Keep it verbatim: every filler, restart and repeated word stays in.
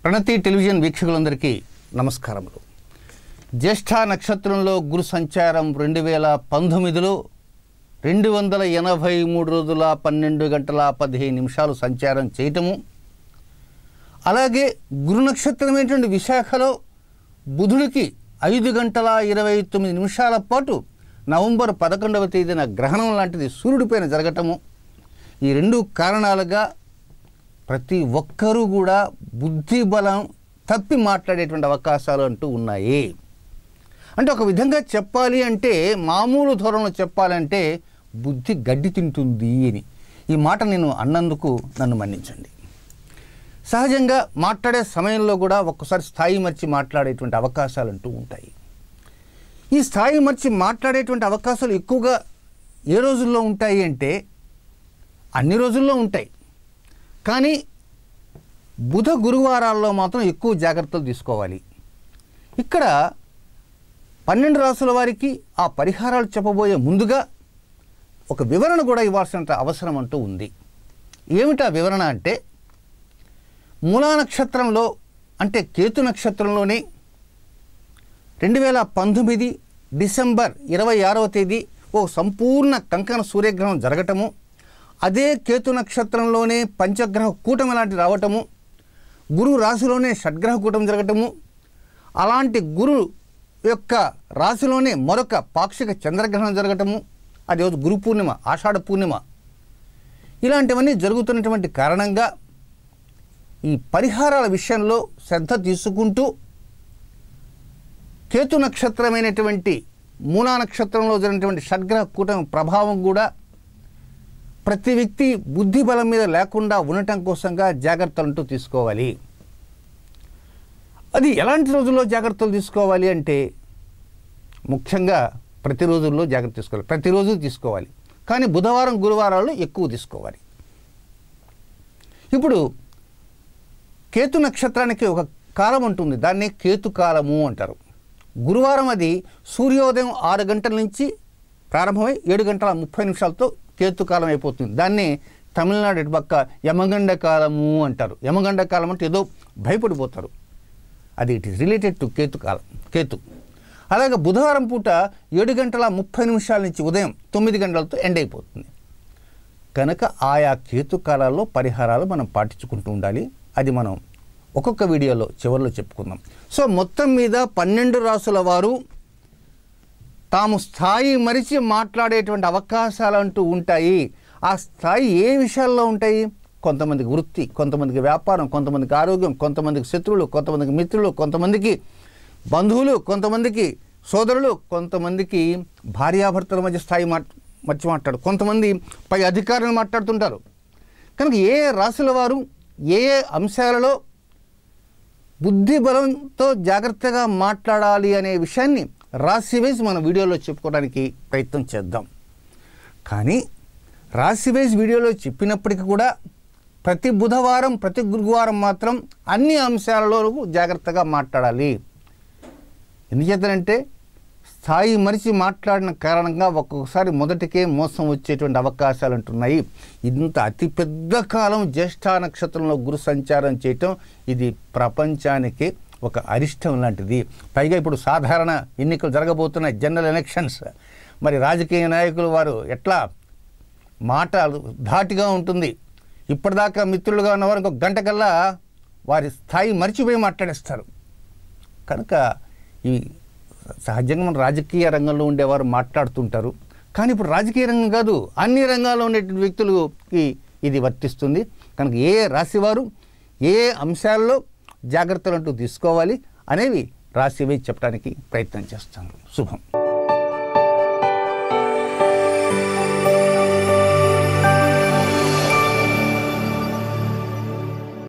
ప్రణతి television వీక్షకులందరికీ నమస్కారములు. జ్యేష్ఠ నక్షత్రంలో గురు సంచారం రెండు వేల పంతొమ్మిదిలో రెండు వందల ఎనభై మూడు రోజుల పన్నెండు గంటల పదిహేను నిమిషాలు సంచారం చేయటము, అలాగే గురు నక్షత్రమైనటువంటి విశాఖలో బుధుడికి ఐదు గంటల ఇరవై తొమ్మిది నిమిషాల పాటు నవంబర్ పదకొండవ తేదీన గ్రహణం లాంటిది సూర్యుడిపైన జరగటము, ఈ రెండు కారణాలుగా ప్రతి ఒక్కరూ కూడా బుద్ధి బలం తప్పి మాట్లాడేటువంటి అవకాశాలు అంటూ ఉన్నాయి. అంటే ఒక విధంగా చెప్పాలి అంటే, మామూలు ధోరణిలో చెప్పాలంటే బుద్ధి గడ్డి తింటుంది అని. ఈ మాట నేను అన్నందుకు నన్ను మన్నించండి. సహజంగా మాట్లాడే సమయంలో కూడా ఒక్కసారి స్థాయి మర్చి మాట్లాడేటువంటి అవకాశాలు అంటూ ఉంటాయి. ఈ స్థాయి మర్చి మాట్లాడేటువంటి అవకాశాలు ఎక్కువగా ఏ రోజుల్లో ఉంటాయి అంటే అన్ని రోజుల్లో ఉంటాయి, కానీ బుధ గురువారాల్లో మాత్రం ఎక్కువ జాగ్రత్తలు తీసుకోవాలి. ఇక్కడ పన్నెండు రాసుల వారికి ఆ పరిహారాలు చెప్పబోయే ముందుగా ఒక వివరణ కూడా ఇవ్వాల్సిన అవసరం అంటూ ఉంది. ఏమిటా వివరణ అంటే, మూలా నక్షత్రంలో అంటే కేతు నక్షత్రంలోనే రెండు వేల పంతొమ్మిది డిసెంబర్ ఇరవై ఆరవ తేదీ ఓ సంపూర్ణ కంకణ సూర్యగ్రహణం జరగటము, అదే కేతు నక్షత్రంలోనే పంచగ్రహ కూటమి లాంటి రావటము, గురు రాశిలోనే షడ్గ్రహ కూటమి జరగటము, అలాంటి గురు యొక్క రాశిలోనే మరొక పాక్షిక చంద్రగ్రహణం జరగటము, అది రోజు గురు పూర్ణిమ, ఆషాఢ పూర్ణిమ, ఇలాంటివన్నీ జరుగుతున్నటువంటి కారణంగా ఈ పరిహారాల విషయంలో శ్రద్ధ తీసుకుంటూ కేతు నక్షత్రమైనటువంటి మూలా నక్షత్రంలో జరిగినటువంటి షడ్గ్రహ కూటమి ప్రభావం కూడా ప్రతి వ్యక్తి బుద్ధి బలం మీద లేకుండా ఉండటం కోసంగా జాగ్రత్తలు అంటూ తీసుకోవాలి. అది ఎలాంటి రోజుల్లో జాగ్రత్తలు తీసుకోవాలి అంటే, ముఖ్యంగా ప్రతి రోజుల్లో జాగ్రత్త తీసుకోవాలి, ప్రతిరోజు తీసుకోవాలి, కానీ బుధవారం గురువారాల్లో ఎక్కువ తీసుకోవాలి. ఇప్పుడు కేతు నక్షత్రానికి ఒక కాలం ఉంటుంది, దాన్ని కేతు కాలము అంటారు. గురువారం అది సూర్యోదయం ఆరు గంటల నుంచి ప్రారంభమై ఏడు గంటల ముప్పై నిమిషాలతో కేతుకాలం అయిపోతుంది. దాన్ని తమిళనాడు ఇటు పక్క యమగండ కాలము అంటారు. యమగండ కాలం అంటే ఏదో భయపడిపోతారు, అది it is related to Ketu కాలం, కేతు. అలాగే బుధవారం పూట ఏడు గంటల ముప్పై నిమిషాల నుంచి ఉదయం తొమ్మిది గంటలతో ఎండ్ అయిపోతుంది. కనుక ఆయా కేతు కాలాల్లో పరిహారాలు మనం పాటించుకుంటూ ఉండాలి. అది మనం ఒక్కొక్క వీడియోలో చివరిలో చెప్పుకుందాం. సో మొత్తం మీద పన్నెండు రాసుల వారు తాము స్థాయి మరిచి మాట్లాడేటువంటి అవకాశాలు అంటూ ఉంటాయి. ఆ స్థాయి ఏ విషయాల్లో ఉంటాయి? కొంతమందికి వృత్తి, కొంతమందికి వ్యాపారం, కొంతమందికి ఆరోగ్యం, కొంతమందికి శత్రువులు, కొంతమందికి మిత్రులు, కొంతమందికి బంధువులు, కొంతమందికి సోదరులు, కొంతమందికి భార్యాభర్తల మధ్య స్థాయి మా మర్చి మాట్లాడు, కొంతమంది పై అధికారులను మాట్లాడుతుంటారు. కనుక ఏ రాశుల వారు ఏ ఏ అంశాలలో బుద్ధి బలంతో జాగ్రత్తగా మాట్లాడాలి అనే విషయాన్ని రాశి వైజ్ మన వీడియోలో చెప్పుకోవడానికి ప్రయత్నం చేద్దాం. కానీ రాశి వైజ్ వీడియోలో చెప్పినప్పటికీ కూడా ప్రతి బుధవారం ప్రతి గురువారం మాత్రం అన్ని అంశాలలో జాగ్రత్తగా మాట్లాడాలి. ఎందుచేతనంటే స్థాయి మరిచి మాట్లాడిన కారణంగా ఒక్కొక్కసారి మొదటికే మోసం వచ్చేటువంటి అవకాశాలు ఉంటున్నాయి. ఇంత అతిపెద్ద కాలం జ్యేష్ఠ నక్షత్రంలో గురు సంచారం చేయటం ఇది ప్రపంచానికి ఒక అరిష్టం లాంటిది. పైగా ఇప్పుడు సాధారణ ఎన్నికలు జరగబోతున్నాయి, జనరల్ ఎలక్షన్స్. మరి రాజకీయ నాయకులు వారు ఎట్లా మాటలు ధాటిగా ఉంటుంది. ఇప్పటిదాకా మిత్రులుగా ఉన్నవారు ఇంకొక గంట కల్లా వారి స్థాయి మరిచిపోయి మాట్లాడేస్తారు. కనుక ఈ సహజంగా మన రాజకీయ రంగంలో ఉండేవారు మాట్లాడుతుంటారు, కానీ ఇప్పుడు రాజకీయ రంగం కాదు, అన్ని రంగాల్లో ఉండే వ్యక్తులకి ఇది వర్తిస్తుంది. కనుక ఏ రాశివారు ఏ అంశాల్లో జాగ్రత్తలు అంటూ తీసుకోవాలి అనేవి రాశి వైజ్ చెప్పడానికి ప్రయత్నం చేస్తాను. శుభం.